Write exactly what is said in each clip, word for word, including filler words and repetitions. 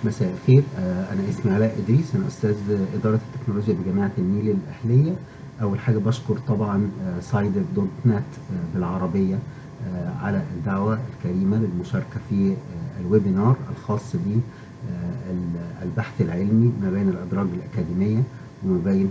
مساء الخير. أنا اسمي علاء إدريس، أنا أستاذ إدارة التكنولوجيا بجامعة النيل الأهلية. أول حاجة بشكر طبعا سايدف دوت نت بالعربية على الدعوة الكريمة للمشاركة في الويبينار الخاص بالبحث العلمي ما بين الأدراج الأكاديمية وما بين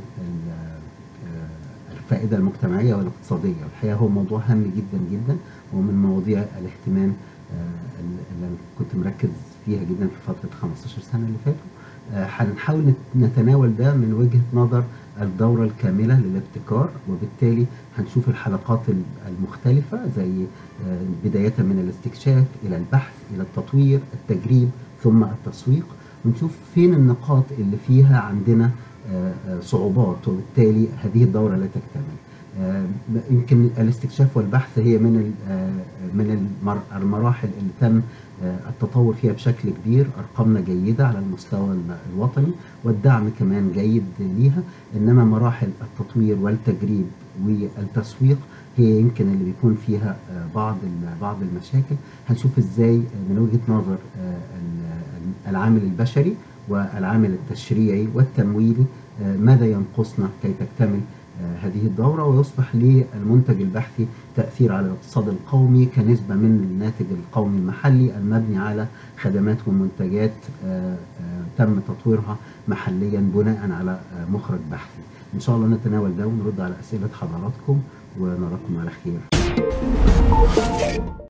الفائدة المجتمعية والاقتصادية. والحقيقة هو موضوع هام جدا جدا، ومن مواضيع الاهتمام اللي كنت مركز فيها جدا في فترة خمستاشر سنة اللي فاتوا. هنحاول نتناول ده من وجهة نظر الدورة الكاملة للابتكار، وبالتالي هنشوف الحلقات المختلفة زي بداية من الاستكشاف إلى البحث إلى التطوير التجريب ثم التسويق، ونشوف فين النقاط اللي فيها عندنا صعوبات، وبالتالي هذه الدورة لا تكتمل. يمكن الاستكشاف والبحث هي من من المراحل اللي تم التطور فيها بشكل كبير، ارقامنا جيده على المستوى الوطني والدعم كمان جيد ليها، انما مراحل التطوير والتجريب والتسويق هي يمكن اللي بيكون فيها بعض بعض المشاكل. هنشوف ازاي من وجهه نظر العامل البشري والعامل التشريعي والتمويلي ماذا ينقصنا كي تكتمل هذه الدورة ويصبح للمنتج البحثي تأثير على الاقتصاد القومي كنسبة من الناتج القومي المحلي المبني على خدمات ومنتجات تم تطويرها محليا بناء على مخرج بحثي. إن شاء الله نتناول ده ونرد على أسئلة حضراتكم ونراكم على خير.